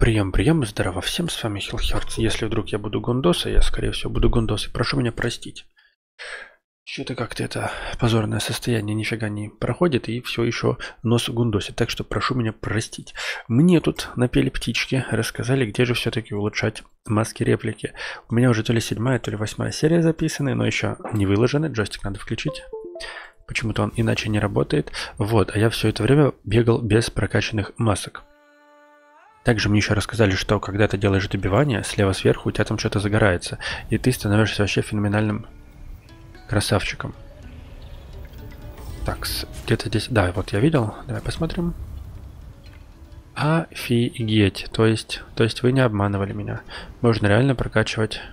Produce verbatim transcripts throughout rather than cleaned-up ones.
Прием, прием, здорово всем, с вами Хиллхерц. Если вдруг я буду Гундоса, я скорее всего буду Гундос, и прошу меня простить. Что-то как-то это позорное состояние нифига не проходит, и все еще нос Гундосит, так что прошу меня простить. Мне тут напели птички, рассказали, где же все-таки улучшать маски реплики. У меня уже то ли седьмая, то ли восьмая серия записаны, но еще не выложены, джойстик надо включить. Почему-то он иначе не работает. Вот, а я все это время бегал без прокачанных масок. Также мне еще рассказали, что когда ты делаешь добивание, слева сверху у тебя там что-то загорается, и ты становишься вообще феноменальным красавчиком. Так, где-то здесь... Да, вот я видел. Давай посмотрим. Офигеть. То есть, то есть вы не обманывали меня. Можно реально прокачивать...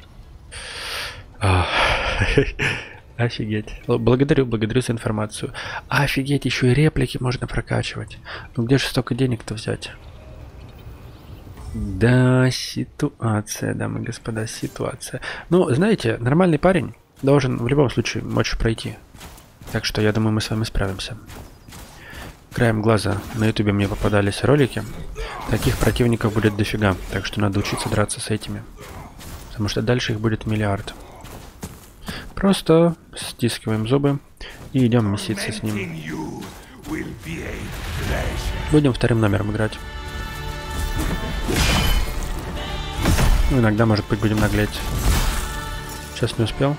Офигеть. Благодарю, благодарю за информацию. Офигеть, еще и реплики можно прокачивать. Ну где же столько денег-то взять? Да, ситуация, дамы и господа, ситуация. Ну, знаете, нормальный парень должен в любом случае мочь пройти. Так что я думаю, мы с вами справимся. Краем глаза на ютубе мне попадались ролики. Таких противников будет дофига, так что надо учиться драться с этими. Потому что дальше их будет миллиард. Просто стискиваем зубы и идем меситься с ним. Будем вторым номером играть. Ну, иногда, может быть, будем наглеть. Сейчас не успел.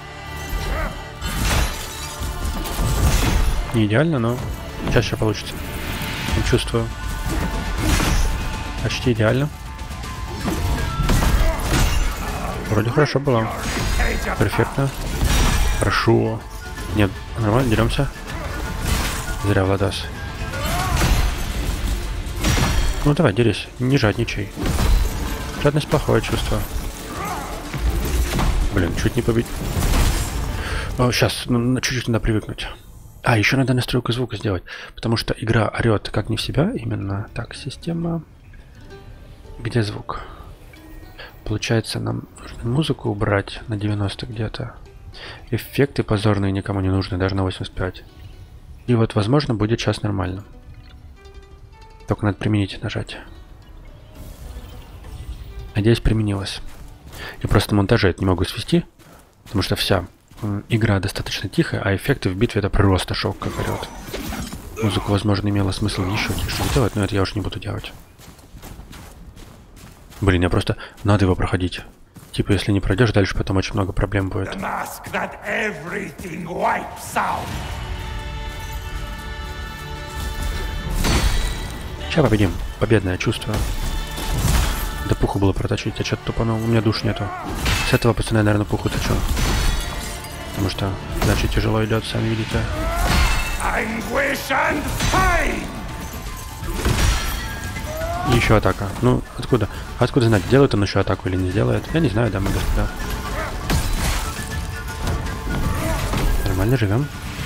Не идеально, но сейчас еще получится. Я чувствую. Почти идеально. Вроде хорошо было. Перфектно. Прошу. Нет, нормально, деремся. Зря, Владос. Ну давай, дерись, не жадничай. Жадность плохое чувство. Блин, чуть не побить. О, сейчас, ну, чуть-чуть надо привыкнуть. А, еще надо настройку звука сделать, потому что игра орет как не в себя, именно так, система. Где звук? Получается, нам нужно музыку убрать на девяносто где-то. Эффекты позорные никому не нужны, даже на восемьдесят пять. И вот, возможно, будет сейчас нормально. Только надо применить нажать. Надеюсь, применилось. Я просто монтажа это не могу свести, потому что вся э, игра достаточно тихая, а эффекты в битве это просто шок, как орет. Музыку, возможно, имело смысл еще тише сделать, но это я уже не буду делать. Блин, я просто... Надо его проходить. Типа, если не пройдешь, дальше потом очень много проблем будет. Сейчас победим. Победное чувство. Да пуху было проточить, а что-то тупо, ну, у меня душ нету. С этого пацана я, наверное, пуху точу. Потому что дальше тяжело идет, сами видите. И еще атака. Ну, откуда? Откуда знать, сделает он еще атаку или не сделает? Я не знаю, дамы и господа. Нормально живем.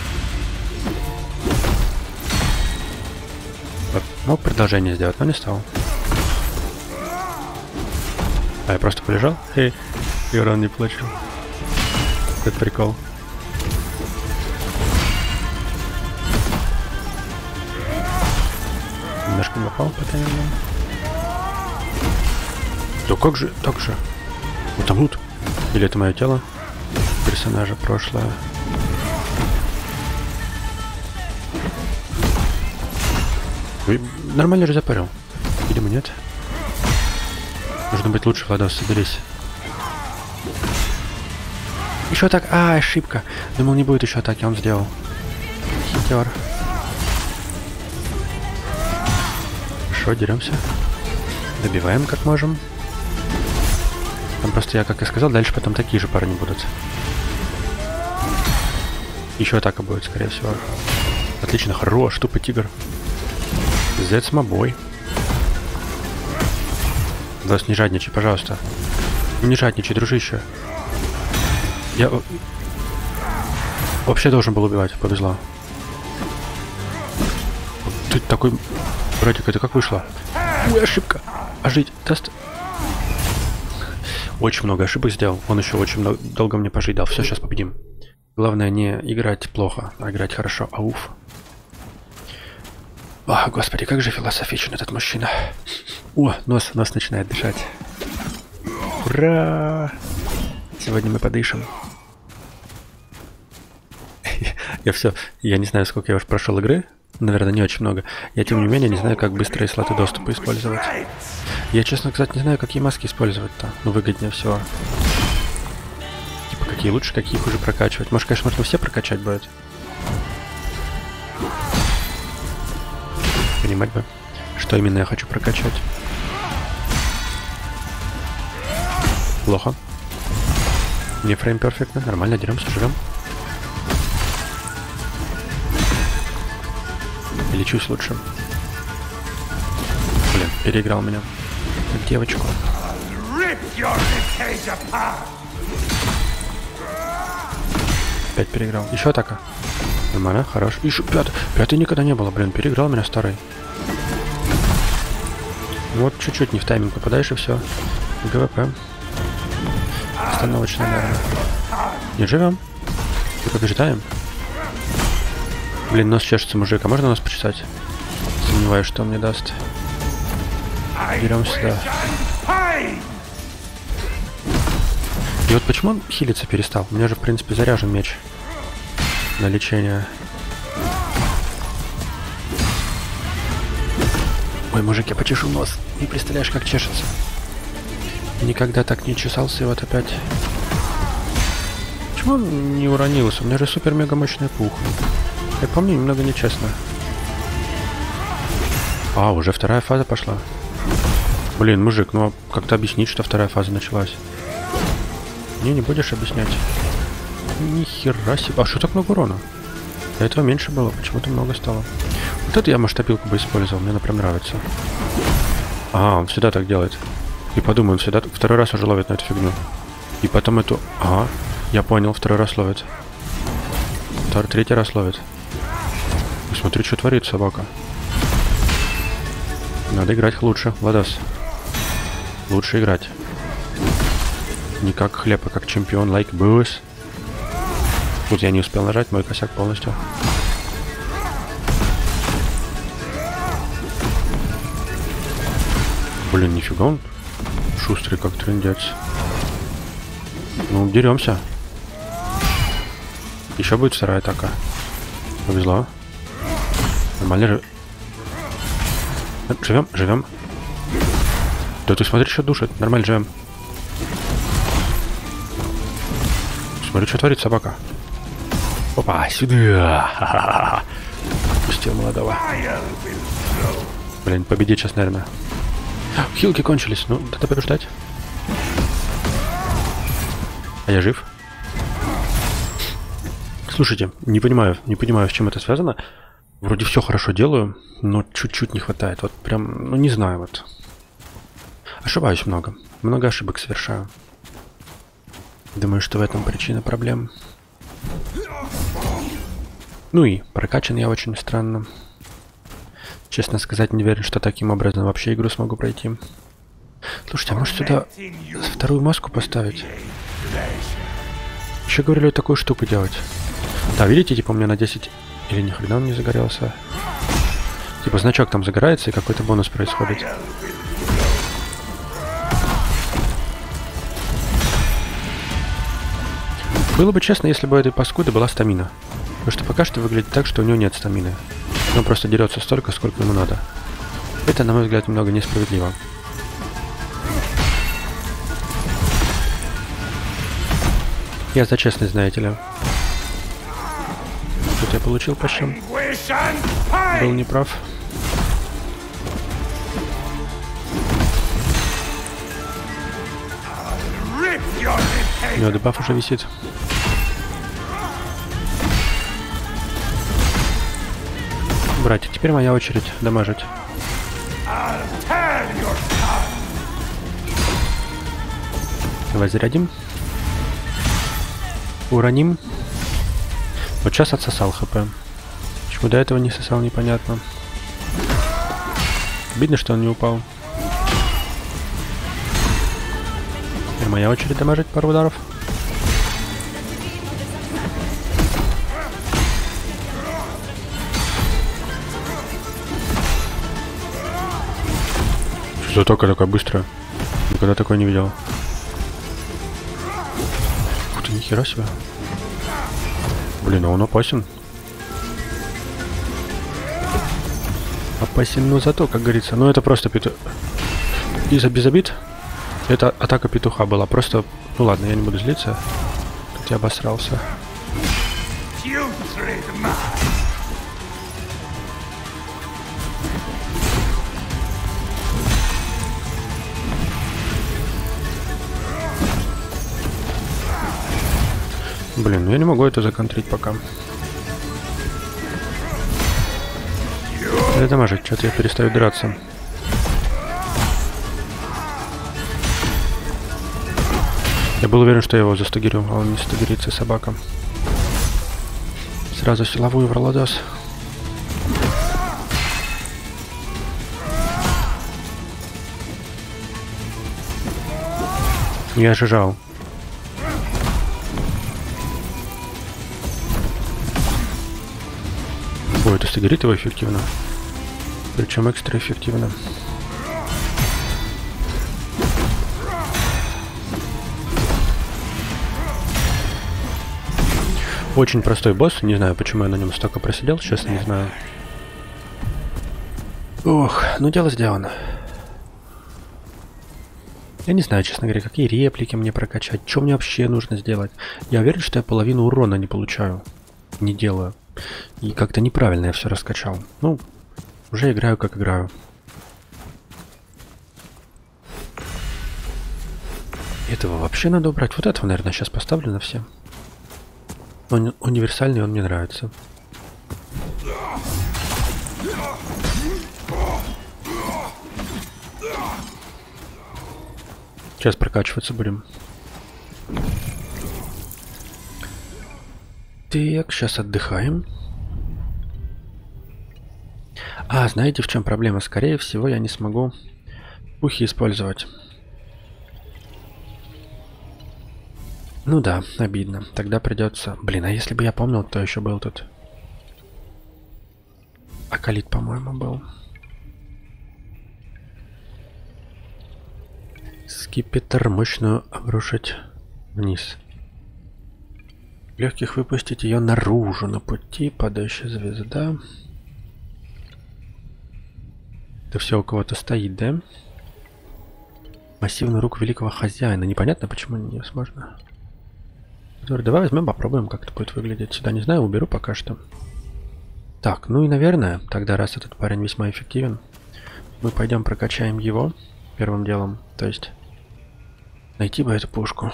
Мог продолжение сделать, но не стал. А я просто полежал и, и урон не получил. Это прикол. Немножко попал по таймингу. Да как же, так же. Вот там лут. Или это мое тело? Персонажа прошлое. Вы нормально же запарил. Видимо, нет. Нужно быть лучше, Владос, соберись. Еще так. А, ошибка. Думал, не будет еще атаки, он сделал. Хитер. Хорошо, деремся. Добиваем как можем. Там просто я, как и сказал, дальше потом такие же парни будут. Еще атака будет, скорее всего. Отлично, хорош, тупый тигр. That's my boy. Влас, не жадничай, пожалуйста. Не жадничай, дружище. Я вообще должен был убивать, повезло. Ты такой... Братик, это как вышло? Ой, ошибка. А жить даст? Очень много ошибок сделал. Он еще очень много, долго мне пожить дал. Все, сейчас победим. Главное не играть плохо, а играть хорошо. Ауф. О, господи, как же философичен этот мужчина. О, нос, нос начинает дышать. Ура! Сегодня мы подышим. Я все, я не знаю, сколько я уже прошел игры. Наверное, не очень много. Я, тем не менее, не знаю, как быстрые слоты доступа использовать. Я, честно сказать, не знаю, какие маски использовать-то. Ну, выгоднее всего. Типа, какие лучше, какие хуже прокачивать. Может, конечно, можно все прокачать будет. Понимать бы, что именно я хочу прокачать. Плохо. Не фрейм перфектно. Нормально, деремся, живем. Лечусь лучше. Блин, переиграл меня. Как девочку. Опять переиграл. Еще атака. Нормально, хорош. Еще пятый. Пятый никогда не было, блин. Переиграл меня старый. Вот чуть-чуть не в тайминг попадаешь и все. ГВП. Остановочная, наверное. Не живем. И побеждаем. Блин, нос чешется, мужик. А можно нос почесать? Сомневаюсь, что он мне даст. Берем сюда. И вот почему он хилиться перестал? У меня же, в принципе, заряжен меч на лечение. Ой, мужик, я почешу нос. Не представляешь, как чешется. Никогда так не чесался, и вот опять. Почему он не уронился? У меня же супер-мега мощный пух. Я помню, немного нечестно. А, уже вторая фаза пошла. Блин, мужик, ну как-то объяснить, что вторая фаза началась. Не, не будешь объяснять. Ни хера себе. А что так много урона? До этого меньше было, почему-то много стало. Вот это я масштабилку бы использовал, мне она прям нравится. А, он всегда так делает. И подумай, он всегда второй раз уже ловит на эту фигню. И потом эту... Ага, я понял, второй раз ловит. Второй, третий раз ловит. И смотри, что творит собака. Надо играть лучше, Владос. Лучше играть. Не как хлеб, а как чемпион, like boss. Тут я не успел нажать, мой косяк полностью. Блин, нифига он шустрый, как трындец. Ну, деремся. Еще будет вторая атака. Повезло. Нормально же. Живем, живем. Да ты смотри, что душит. Нормально живем. Смотри, что творит собака. Опа, сюда. Пустил молодого. Блин, победить сейчас, наверное. Хилки кончились. Ну, надо побеждать. А я жив? Слушайте, не понимаю, не понимаю, с чем это связано. Вроде все хорошо делаю, но чуть-чуть не хватает. Вот прям, ну не знаю, вот. Ошибаюсь много. Много ошибок совершаю. Думаю, что в этом причина проблем. Ну и прокачан я очень странно. Честно сказать, не уверен, что таким образом вообще игру смогу пройти. Слушайте, а может сюда вторую маску поставить? Еще говорили такую штуку делать. Да, видите, типа у меня на десять... Или ни хрена он не загорелся. Типа значок там загорается и какой-то бонус происходит. Было бы честно, если бы у этой паскуды была стамина. Потому что пока что выглядит так, что у него нет стамины. Он просто дерется столько, сколько ему надо. Это, на мой взгляд, немного несправедливо. Я за честность, знаете ли. Тут я получил по щам. Был неправ. У него дебаф уже висит. Братья, теперь моя очередь дамажить. Давай зарядим. Уроним. Вот сейчас отсосал хп. Почему до этого не сосал, непонятно. Обидно, что он не упал. Теперь моя очередь дамажить пару ударов. Затока такая быстрая. Никогда такой не видел. Ух ты, нихера себе. Блин, а он опасен. Опасен, но зато, как говорится. Ну это просто петух. Из-за без обид. Это атака петуха была. Просто... Ну ладно, я не буду злиться. Тут я обосрался. Блин, ну я не могу это законтрить пока. Это может, что-то я перестаю драться. Я был уверен, что я его застагерю, а он не стагерится, собака. Сразу силовую в ролодос. Я ожижал. Ой, это стагерит его эффективно. Причем экстра эффективно. Очень простой босс. Не знаю, почему я на нем столько просидел. Честно, не знаю. Ох, ну дело сделано. Я не знаю, честно говоря, какие реплики мне прокачать. Что мне вообще нужно сделать. Я уверен, что я половину урона не получаю. Не делаю. И как-то неправильно я все раскачал. Ну, уже играю, как играю. Этого вообще надо убрать. Вот этого, наверное, сейчас поставлю на все. Он универсальный, он мне нравится. Сейчас прокачиваться будем. Так, сейчас отдыхаем. А, знаете, в чем проблема? Скорее всего, я не смогу пухи использовать. Ну да, обидно. Тогда придется... Блин, а если бы я помнил, то еще был тут. Акалит, по-моему, был. Скипетр мощную обрушить вниз. Легких выпустить ее наружу. На пути падающая звезда. Это все у кого-то стоит, да? Массивную руку великого хозяина. Непонятно, почему не возможно. Давай возьмем, попробуем, как это будет выглядеть. Сюда не знаю, уберу пока что. Так, ну и наверное, тогда раз этот парень весьма эффективен, мы пойдем прокачаем его первым делом. То есть найти бы эту пушку.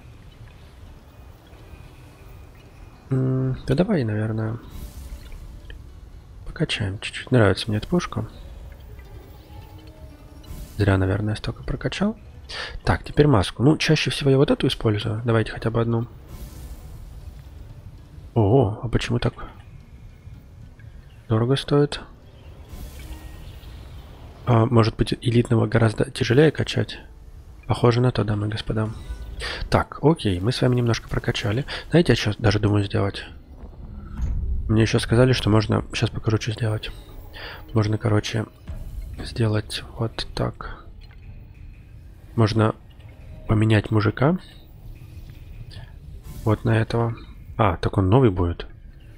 М-м, да давай, наверное, покачаем чуть-чуть. Нравится мне эта пушка. Зря, наверное, столько прокачал. Так, теперь маску. Ну, чаще всего я вот эту использую. Давайте хотя бы одну. О, а почему так дорого стоит? А, может быть, элитного гораздо тяжелее качать? Похоже на то, дамы и господа. Так, окей, мы с вами немножко прокачали. Знаете, я сейчас даже думаю сделать. Мне еще сказали, что можно... Сейчас покажу, что сделать. Можно, короче, сделать вот так. Можно поменять мужика. Вот на этого. А, так он новый будет.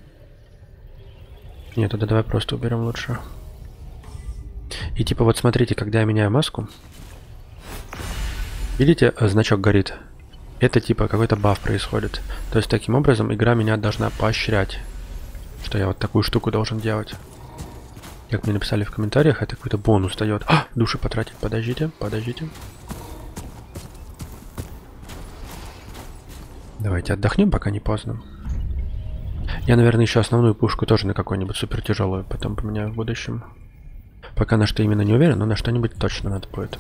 Нет, тогда давай просто уберем лучше. И типа вот смотрите, когда я меняю маску. Видите, значок горит. Это типа какой-то баф происходит. То есть таким образом игра меня должна поощрять. Что я вот такую штуку должен делать. Как мне написали в комментариях, это какой-то бонус дает. А, души потратить. Подождите, подождите. Давайте отдохнем, пока не поздно. Я, наверное, еще основную пушку тоже на какую-нибудь супер тяжелую потом поменяю в будущем. Пока на что именно не уверен, но на что-нибудь точно надо будет.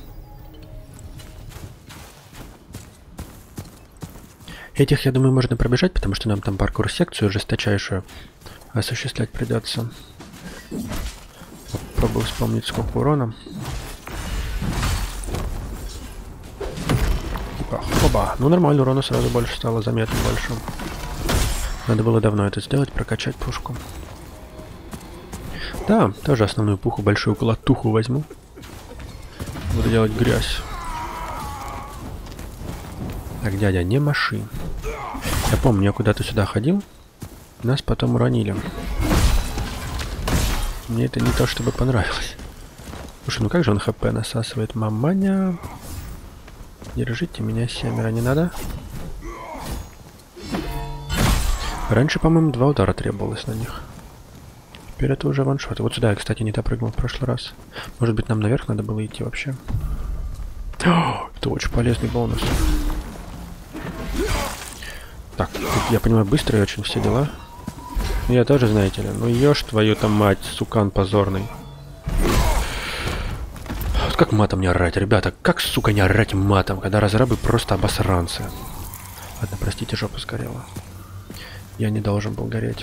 Этих, я думаю, можно пробежать, потому что нам там паркур-секцию жесточайшую осуществлять придется. Попробую вспомнить, сколько урона. Оба. Ну нормально, урона сразу больше стало, заметно больше. Надо было давно это сделать, прокачать пушку. Да, тоже основную пуху, большую колотуху возьму. Буду делать грязь. Так, дядя, не маши. Я помню, я куда-то сюда ходил. Нас потом уронили. Мне это не то чтобы понравилось. Слушай, ну как же он хп насасывает? Маманя. Держите меня, семеро, не надо. Раньше, по-моему, два удара требовалось на них. Теперь это уже ваншот. Вот сюда я, кстати, не допрыгнул в прошлый раз. Может быть, нам наверх надо было идти вообще. О, это очень полезный бонус. Так, тут, я понимаю, быстрые очень все дела. Ну, я тоже, знаете ли. Ну, ешь твою-то мать, сукан позорный. Вот как матом не орать, ребята? Как, сука, не орать матом, когда разрабы просто обосранцы? Ладно, простите, жопа сгорела. Я не должен был гореть.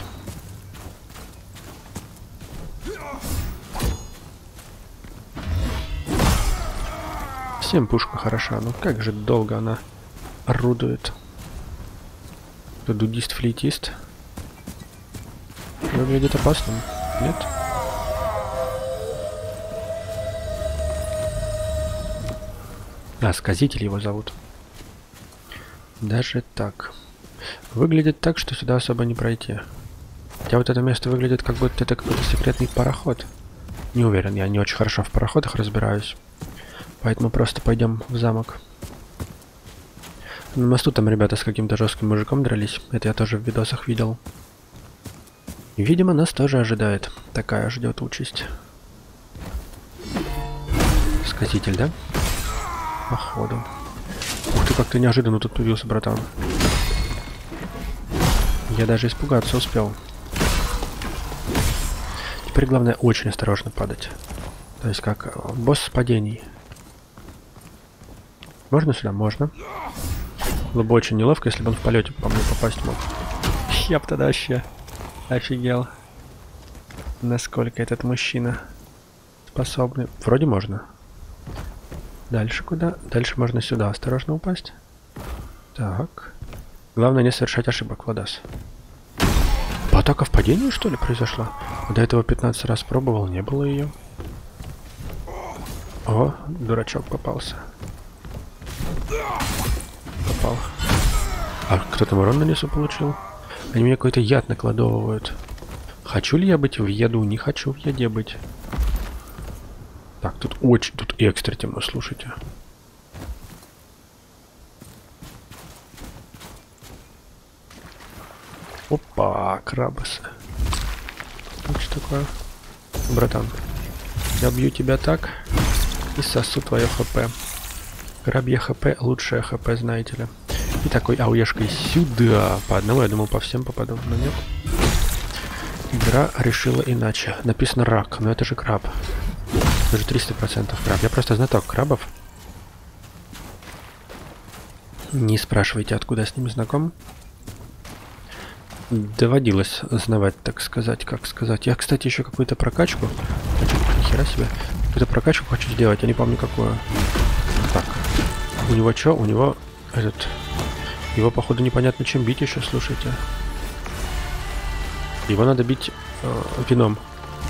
Всем пушка хороша, но как же долго она орудует. Дудист-флейтист. Выглядит опасным. Нет? А, сказитель его зовут. Даже так. Выглядит так, что сюда особо не пройти. Хотя вот это место выглядит, как будто это какой-то секретный пароход. Не уверен, я не очень хорошо в пароходах разбираюсь. Поэтому просто пойдем в замок. На мосту там ребята с каким-то жестким мужиком дрались. Это я тоже в видосах видел. И, видимо, нас тоже ожидает. Такая ждет участь. Сказитель, да? Походу. Ух ты, как ты неожиданно тут появился, братан. Я даже испугаться успел. Теперь главное очень осторожно падать. То есть как босс падений. Можно сюда? Можно. Было бы очень неловко, если бы он в полете по мне попасть мог. Я бы тогда вообще офигел. Насколько этот мужчина способный. Вроде можно. Дальше куда? Дальше можно сюда осторожно упасть. Так. Главное не совершать ошибок, Владас. Атака в падении, что ли, произошла? До этого пятнадцать раз пробовал, не было ее. О, дурачок попался. Попал. А кто там урон нанесу получил? Они мне какой-то яд накладывают. Хочу ли я быть в яду? Не хочу в яде быть. Так, тут очень, тут экстра темно, слушайте. Опа, крабасы. Ну, что такое? Братан, я бью тебя так и сосу твое хп. Крабье хп, лучшее хп, знаете ли. И такой ауешкой сюда. По одному, я думал, по всем попаду, но нет. Игра решила иначе. Написано рак, но это же краб. Это же триста процентов краб. Я просто знаток крабов. Не спрашивайте, откуда я с ними знаком. Доводилось знавать, так сказать, как сказать. Я, кстати, еще какую-то прокачку хочу, нихера себе. Какую-то прокачку хочу сделать, я не помню какую. Так, у него что? У него этот... Его, походу, непонятно чем бить еще, слушайте. Его надо бить э, вином.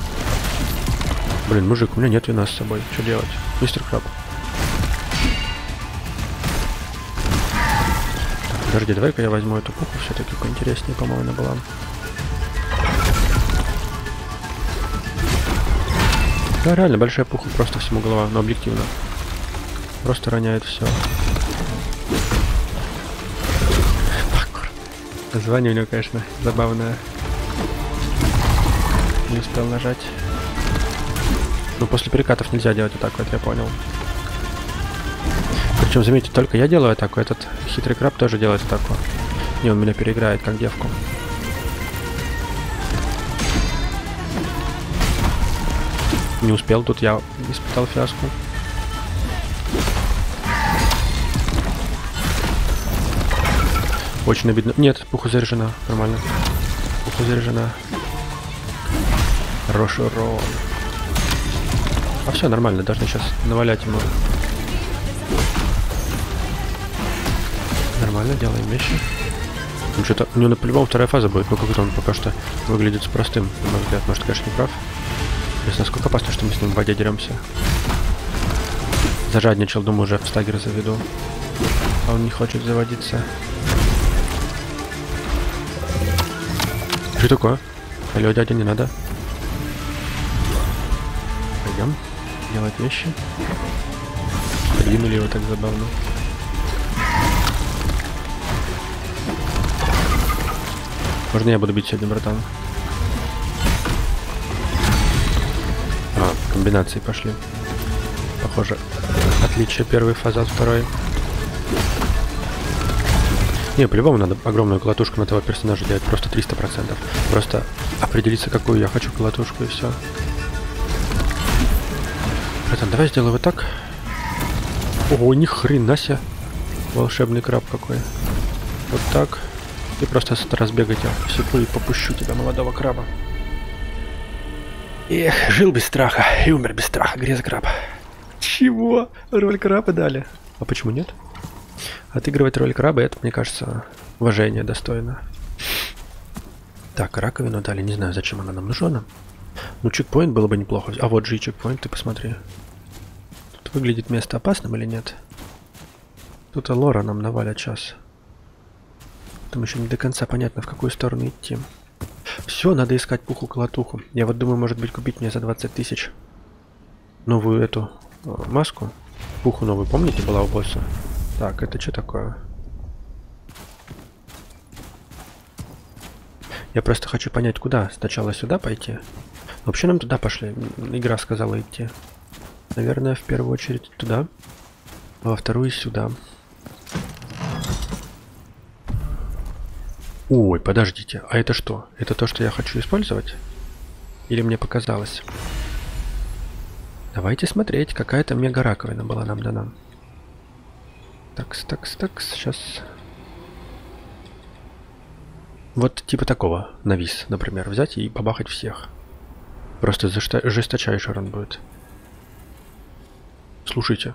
Блин, мужик, у меня нет вина с собой. Что делать? Мистер Краб. Подожди, давай-ка я возьму эту пуху, все-таки поинтереснее, по-моему, она была. Да, реально, большая пуха, просто всему голова, но объективно. Просто роняет все. Название у него, конечно, забавное. Не успел нажать. Ну, после перекатов нельзя делать атаку, это я понял. Причем, заметьте, только я делаю атаку, этот хитрый краб тоже делает атаку. Не, он меня переиграет, как девку. Не успел, тут я испытал фиаско. Очень обидно. Нет, пуха заряжена, нормально. Пуха заряжена. Хороший урон. А все нормально, должны сейчас навалять ему. Нормально, делаем вещи. Ну, что-то у него по-любому вторая фаза будет, но как-то он пока что выглядит с простым, на мой взгляд. Может, конечно, не прав. Интересно, насколько опасно, что мы с ним в воде деремся. Зажадничал, думаю, уже в стагер заведу. А он не хочет заводиться. Что такое? Алло, дядя, не надо. Пойдем делать вещи. Подвинули его так забавно. Можно я буду бить сегодня, братан? А, комбинации пошли. Похоже, отличие первой фазы от второй. Не, по-любому надо огромную колотушку на того персонажа делать, просто триста процентов. Просто определиться, какую я хочу колотушку, и все. Братан, давай сделаю вот так. Ого, ни хрена себе. Волшебный краб какой. Вот так. И просто с разбега тебя всеку и попущу тебя, молодого краба. Эх, жил без страха и умер без страха, грез краб. Чего? Роль краба дали? А почему нет? Отыгрывать роль краба, это, мне кажется, уважение достойно. Так, раковину дали, не знаю, зачем она нам нужна. Ну, чекпоинт было бы неплохо. А вот же и чекпоинт, ты посмотри. Тут выглядит место опасным или нет? Тут лора нам навалят сейчас. Там еще не до конца понятно, в какую сторону идти. Все, надо искать пуху-колотуху. Я вот думаю, может быть, купить мне за двадцать тысяч новую эту э, маску. Пуху новую, помните, была у босса? Так, это что такое? Я просто хочу понять, куда. Сначала сюда пойти. Вообще нам туда пошли. Игра сказала идти. Наверное, в первую очередь туда. А во вторую сюда. Ой, подождите. А это что? Это то, что я хочу использовать? Или мне показалось? Давайте смотреть. Какая-то мега раковина была нам дана. Такс, такс, такс. Сейчас. Вот типа такого. Навис, например. Взять и побахать всех. Просто жесточайший ран будет. Слушайте.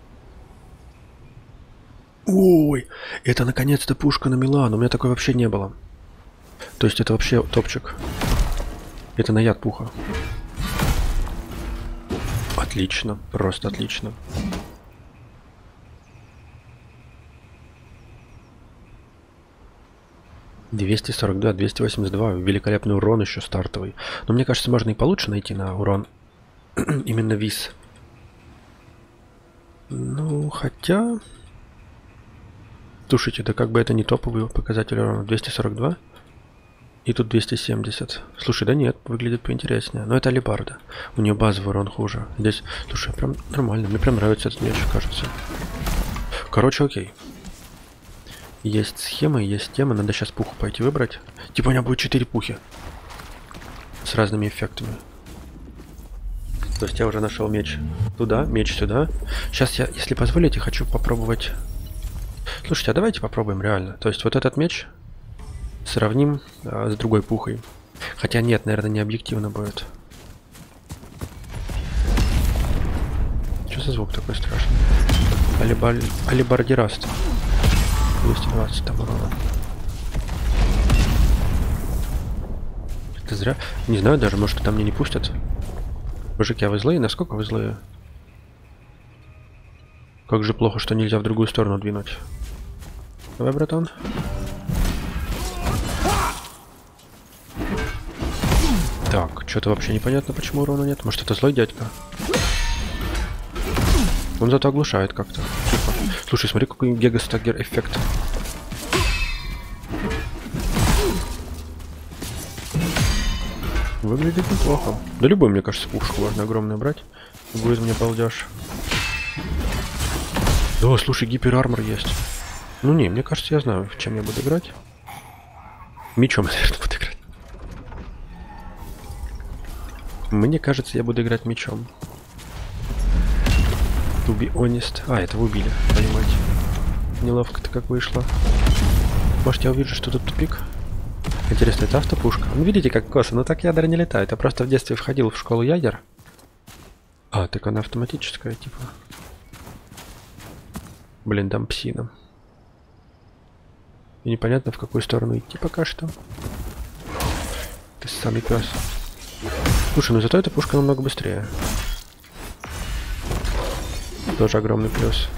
Ой, это наконец-то пушка на Милан. У меня такой вообще не было. То есть это вообще топчик. Это на яд пуха. Отлично, просто отлично. двести сорок два, двести восемьдесят два. Великолепный урон еще стартовый. Но мне кажется, можно и получше найти на урон. Именно виз. Ну, хотя... Слушайте, да как бы это не топовый показатель урона. двести сорок два. И тут двести семьдесят. Слушай, да нет, выглядит поинтереснее. Но это алебарда. У нее базовый урон хуже. Здесь, слушай, прям нормально. Мне прям нравится этот меч, кажется. Короче, окей. Есть схемы, есть темы. Надо сейчас пуху пойти выбрать. Типа у меня будет четыре пухи. С разными эффектами. То есть я уже нашел меч туда, меч сюда. Сейчас я, если позволите, хочу попробовать... Слушайте, а давайте попробуем реально. То есть вот этот меч сравним а, с другой пухой. Хотя нет, наверное, не объективно будет. Что за звук такой страшный? Алибар... Алибардираст. двести двадцать там урона. Это зря. Не знаю даже, может там мне не пустят. Мужики, а вы злые? Насколько вы злые? Как же плохо, что нельзя в другую сторону двинуть. Давай, братан. Так, что-то вообще непонятно, почему урона нет. Может, это злой дядька? Он зато оглушает как-то. Тихо. Слушай, смотри, какой гигастагер эффект. Выглядит неплохо. Да любой, мне кажется, пушку можно огромную брать. Будет мне балдеж. Да, слушай, гиперармор есть. Ну не, мне кажется, я знаю, в чем я буду играть. Мечом, наверное, буду играть. Мне кажется, я буду играть мечом. To be honest. А, этого убили, понимаете. Неловко-то как вышло. Может, я увижу, что тут тупик? Интересно, это автопушка? Ну, видите, как косо. Ну, так ядра не летают. Я просто в детстве входил в школу ядер. А, так она автоматическая, типа. Блин, там псина. И непонятно, в какую сторону идти пока что. Ты самый пес. Слушай, ну зато эта пушка намного быстрее. Тоже огромный плюс.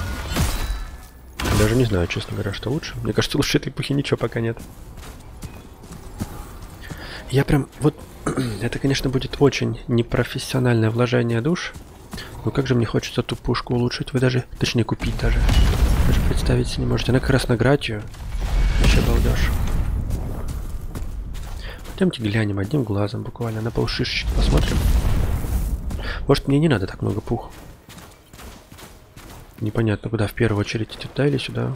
Даже не знаю, честно говоря, что лучше. Мне кажется, лучше этой эпохи ничего пока нет. Я прям... Вот... Это, конечно, будет очень непрофессиональное вложение душ. Но как же мне хочется ту пушку улучшить. Вы даже... Точнее, купить даже. Даже представить себе не можете. Она как раз на гратию. Вообще балдеж. Пойдемте глянем одним глазом буквально. На полшишечки посмотрим. Может, мне не надо так много пух. Непонятно, куда в первую очередь, туда или сюда.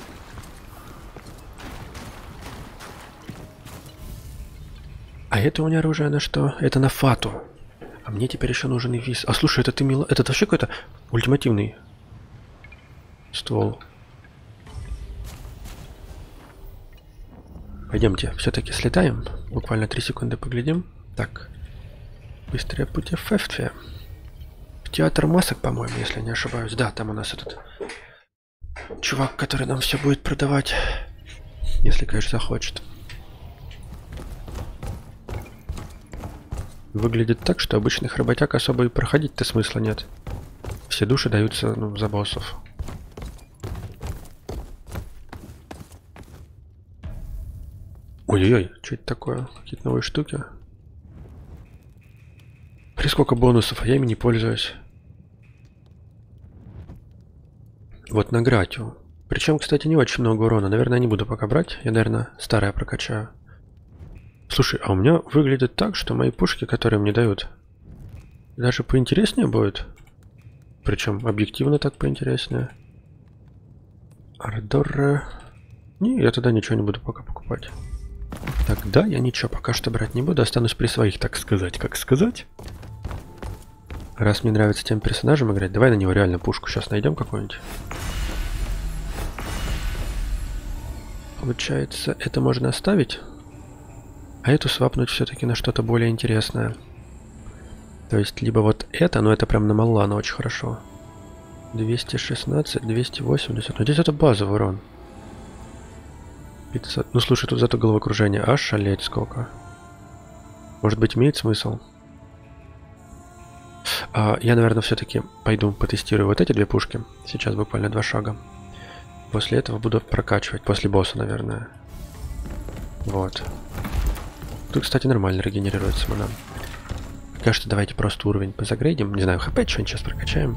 А это у меня оружие на что? Это на фату. А мне теперь еще нужен и вис. А слушай, это ты мило... Это вообще какой-то ультимативный ствол. Пойдемте, все-таки слетаем. Буквально три секунды поглядим. Так. Быстрое путешествие. Театр масок, по-моему, если не ошибаюсь. Да, там у нас этот чувак, который нам все будет продавать. Если, конечно, захочет. Выглядит так, что обычных работяг особо и проходить-то смысла нет. Все души даются, ну, за боссов. Ой-ой-ой, что это такое? Какие-то новые штуки. При сколько бонусов, а я ими не пользуюсь. Вот на гратию. Причем, кстати, не очень много урона. Наверное, не буду пока брать. Я, наверное, старое прокачаю. Слушай, а у меня выглядит так, что мои пушки, которые мне дают, даже поинтереснее будет. Причем объективно так поинтереснее. Ардор. Не, я тогда ничего не буду пока покупать. Тогда я ничего пока что брать не буду. Останусь при своих, так сказать. Как сказать? Раз мне нравится тем персонажем играть, давай на него реально пушку сейчас найдем какую-нибудь. Получается, это можно оставить, а эту свапнуть все-таки на что-то более интересное. То есть, либо вот это, но это прям на Маллана очень хорошо. двести шестнадцать, двести восемьдесят. Но здесь это базовый урон. пятьсот. Ну слушай, тут зато головокружение. Аж шалеть сколько. Может быть, имеет смысл? А, я, наверное, все-таки пойду потестирую вот эти две пушки. Сейчас буквально два шага. После этого буду прокачивать. После босса, наверное. Вот. Тут, кстати, нормально регенерируется мана. Кажется, давайте просто уровень позагрейдим. Не знаю, хп что-нибудь сейчас прокачаем.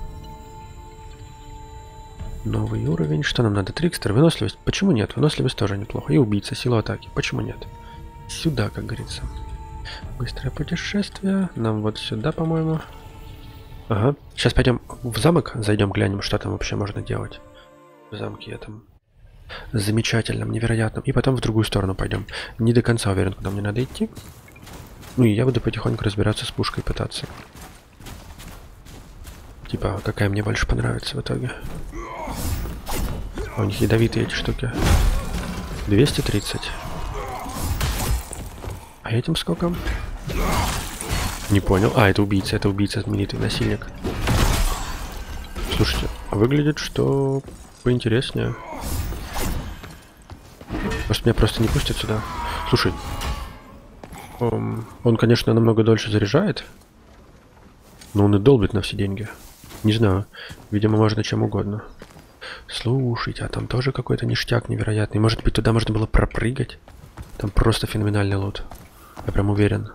Новый уровень. Что нам надо? Трикстер, выносливость. Почему нет? Выносливость тоже неплохо. И убийца, сила атаки. Почему нет? Сюда, как говорится. Быстрое путешествие. Нам вот сюда, по-моему. Ага. Сейчас пойдем в замок, зайдем, глянем, что там вообще можно делать. В замке этом замечательном, невероятном. И потом в другую сторону пойдем. Не до конца уверен, куда мне надо идти. Ну и я буду потихоньку разбираться с пушкой, пытаться. Типа, какая мне больше понравится в итоге. А у них ядовитые эти штуки. двести тридцать. А этим сколько? Не понял. А, это убийца, это убийца, знаменитый насильник. Слушайте, выглядит, что поинтереснее. Может, меня просто не пустят сюда? Слушай, он, он, конечно, намного дольше заряжает, но он и долбит на все деньги. Не знаю, видимо, можно чем угодно. Слушайте, а там тоже какой-то ништяк невероятный. Может быть, туда можно было пропрыгать? Там просто феноменальный лут. Я прям уверен.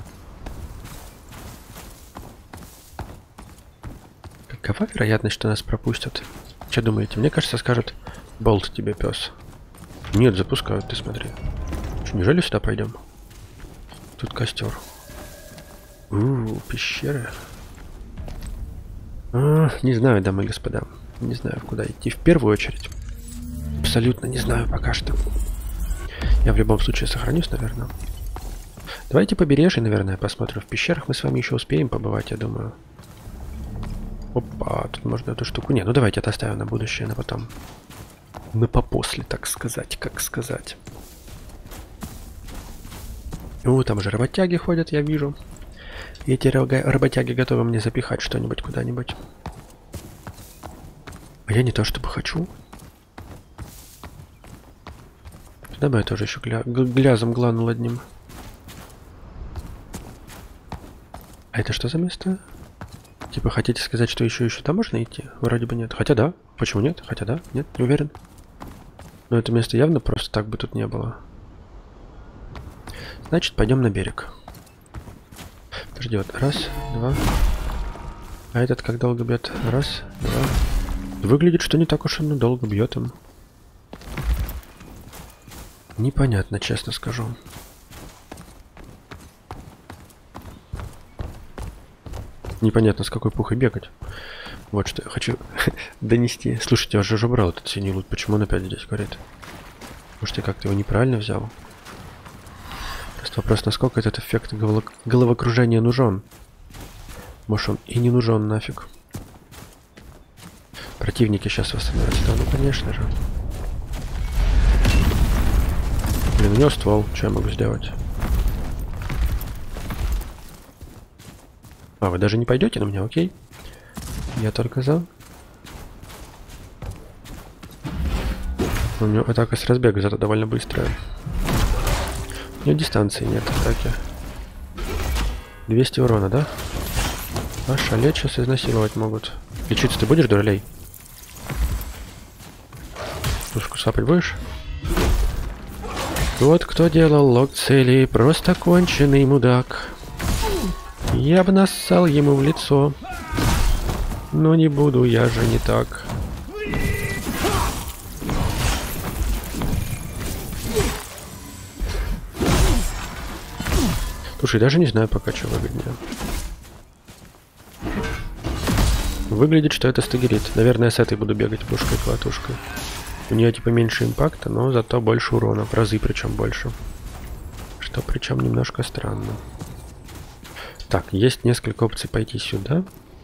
Какова вероятность, что нас пропустят? Что думаете? Мне кажется, скажут: болт тебе, пес. Нет, запускают, ты смотри. Что, неужели сюда пойдем? Тут костер. У-у-у, пещеры. А, не знаю, дамы и господа. Не знаю, куда идти в первую очередь. Абсолютно не знаю пока что. Я в любом случае сохранюсь, наверное. Давайте побережье, наверное, посмотрим. В пещерах мы с вами еще успеем побывать, я думаю. Опа, тут можно эту штуку... Не, ну давайте это оставим на будущее, на потом. На попосле, так сказать, как сказать. Ну, там же работяги ходят, я вижу. И эти работяги готовы мне запихать что-нибудь куда-нибудь. А я не то чтобы хочу. Туда бы я тоже еще гля... глязом глянул одним. А это что за место? Типа, хотите сказать, что еще еще там можно идти? Вроде бы нет. Хотя да. Почему нет? Хотя да. Нет, не уверен. Но это место явно просто так бы тут не было. Значит, пойдем на берег. Подожди, вот раз, два. А этот как долго бьет? Раз, два. Выглядит, что не так уж и долго бьет им. Непонятно, честно скажу. Непонятно, с какой пухой бегать. Вот что я хочу донести. Слушайте, я же уже брал этот синий лут. Почему он опять здесь горит? Может, я как-то его неправильно взял? Просто вопрос, насколько этот эффект головокружения нужен. Может, он и не нужен нафиг. Противники сейчас восстановятся. Да, ну конечно же. Блин, у него ствол. Что я могу сделать? А, вы даже не пойдете на меня, окей? Я только за. У него атака с разбега, зато довольно быстрая. У него дистанции нет атаки. двести урона, да? А шалеть сейчас изнасиловать могут. Лечиться ты будешь, дуралей? Пушку сапать будешь? Вот кто делал лог цели, просто конченый мудак. Я бы нассал ему в лицо. Но не буду, я же не так. Слушай, даже не знаю пока, что выгоднее. Выглядит, что это стагерит. Наверное, с этой буду бегать пушкой-клатушкой. У нее типа меньше импакта, но зато больше урона. В разы причем больше. Что причем немножко странно. Так, есть несколько опций пойти сюда.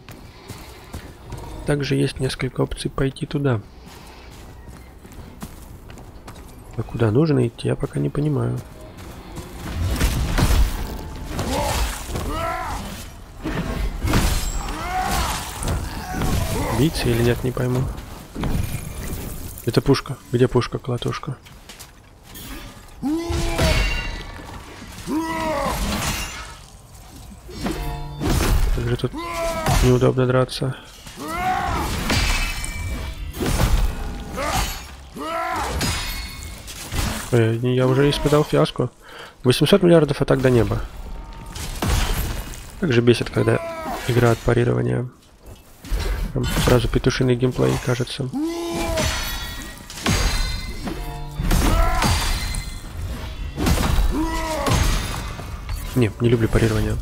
Также есть несколько опций пойти туда. А куда нужно идти, я пока не понимаю. Биться или нет, не пойму. Это пушка. Где пушка, клатушка? Как же тут неудобно драться. Ой, я уже испытал фиаско. восемьсот миллиардов атак до неба. Как же бесит, когда игра от парирования. Там сразу петушиный геймплей, кажется. Не, не люблю парирование.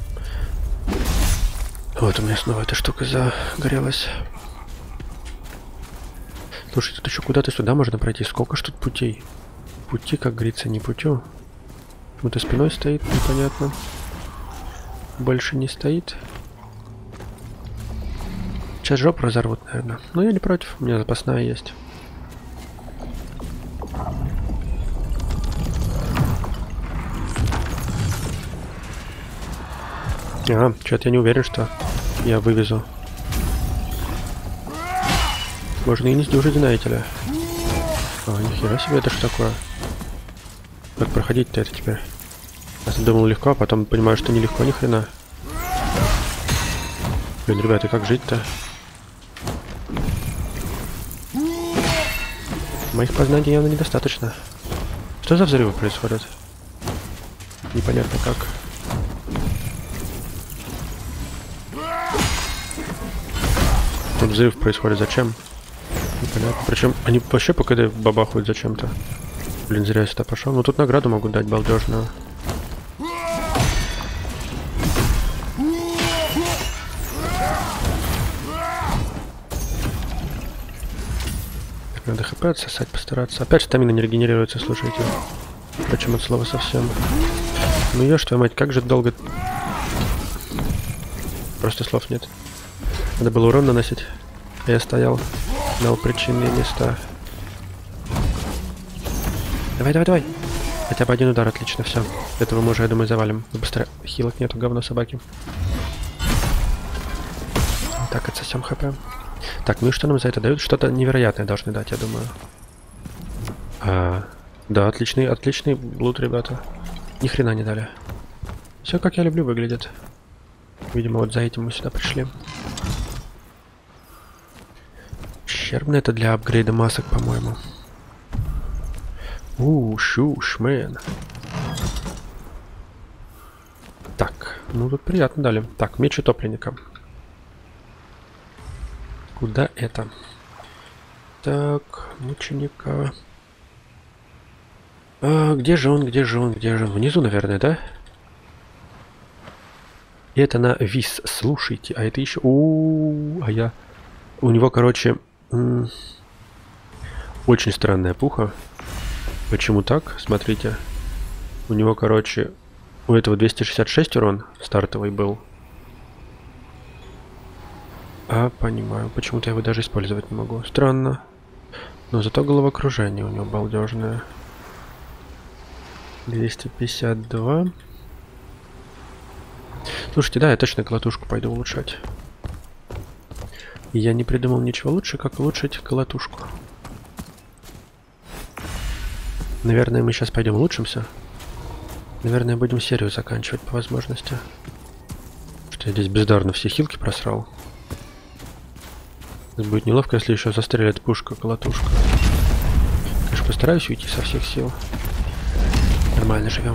Вот у меня снова эта штука загорелась. Слушай, тут еще куда-то сюда можно пройти. Сколько ж тут путей? Пути, как говорится, не путю. Почему-то спиной стоит, непонятно. Больше не стоит. Сейчас жопу разорвут, наверное. Но я не против, у меня запасная есть. Ага, что-то я не уверен, что я вывезу. Можно и не сдюжить, знаете ли. А, нихера себе, это что такое? Как проходить-то это теперь? Я думал легко, а потом понимаю, что нелегко ни хрена. Блин, ребята, как жить-то? Моих познаний явно недостаточно. Что за взрывы происходят? Непонятно как. Тут взрыв происходит зачем? Непонятно. Причем они вообще по КД бабахают зачем-то. Блин, зря я сюда пошел. Ну тут награду могу дать балдежную. Так, надо хп отсосать, постараться. Опять стамина не регенерируется, слушайте. Впрочем, от слова совсем. Ну ешь твою мать, как же долго... Просто слов нет. Надо было урон наносить. Я стоял, дал причинные места. Давай, давай, давай. Хотя бы один удар, отлично, все. Этого мы уже, я думаю, завалим. Быстро. Хилок нету, говно собаки. Так, отсосем хп. Так, ну и что нам за это дают? Что-то невероятное должны дать, я думаю. А, да, отличный, отличный лут, ребята. Ни хрена не дали. Все как я люблю выглядит. Видимо, вот за этим мы сюда пришли. ущербно. Это для апгрейда масок, по-моему. Ууу, шушмен. Так, ну тут приятно дали. Так, меч утопленника. Куда это? Так, мученика. А, где же он, где же он, где же он? Внизу, наверное, да? И это на вис, слушайте. А это еще... У-у-у, а я... У него, короче... Очень странная пуха. Почему так? Смотрите. У него, короче... У этого двести шестьдесят шесть урон стартовый был. А, понимаю. Почему-то я его даже использовать не могу. Странно. Но зато головокружение у него балдежное. двести пятьдесят два. Слушайте, да, я точно колотушку пойду улучшать. Я не придумал ничего лучше, как улучшить колотушку. Наверное, мы сейчас пойдем улучшимся. Наверное, будем серию заканчивать по возможности. Что я здесь бездарно все хилки просрал. Будет неловко, если еще застрелит пушка, колотушка. Конечно, постараюсь уйти со всех сил. Нормально живем.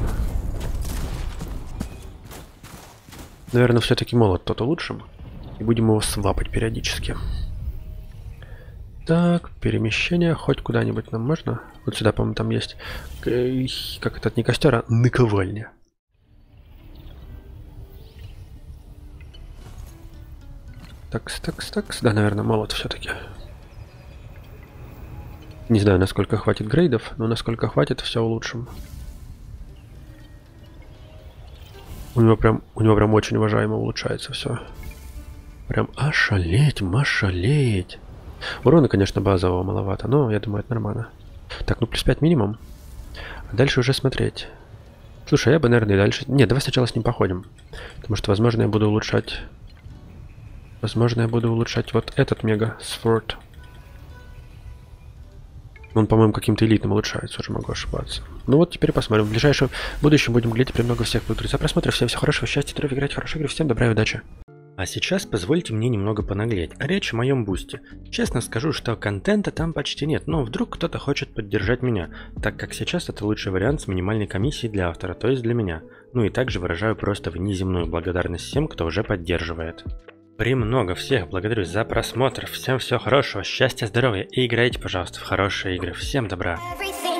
Наверное, все-таки молот тот улучшим. И будем его свапать периодически. Так, перемещение. Хоть куда-нибудь нам можно? Вот сюда, по-моему, там есть... Как это, не костер, а наковальня. Такс, такс, такс. Да, наверное, молот все-таки. Не знаю, насколько хватит грейдов, но насколько хватит, все улучшим. У него прям, у него прям очень уважаемо улучшается все. Прям ошалеть, машалеть. Урона, конечно, базового маловато, но я думаю, это нормально. Так, ну плюс пять минимум. А дальше уже смотреть. Слушай, я бы, наверное, и дальше... Нет, давай сначала с ним походим. Потому что, возможно, я буду улучшать... Возможно, я буду улучшать вот этот мега сфорт. Он, по-моему, каким-то элитным улучшается, уже могу ошибаться. Ну вот, теперь посмотрим. В ближайшем будущем будем глядеть премного всех. Благодарю за просмотр. Всем всего хорошего, счастья, здоровья, играть в хорошие игры. Всем добра и удачи. А сейчас позвольте мне немного понаглеть. Речь о моем бусте. Честно скажу, что контента там почти нет, но вдруг кто-то хочет поддержать меня, так как сейчас это лучший вариант с минимальной комиссией для автора, то есть для меня. Ну и также выражаю просто внеземную благодарность всем, кто уже поддерживает. Премного всех благодарю за просмотр. Всем всего хорошего, счастья, здоровья и играйте, пожалуйста, в хорошие игры. Всем добра.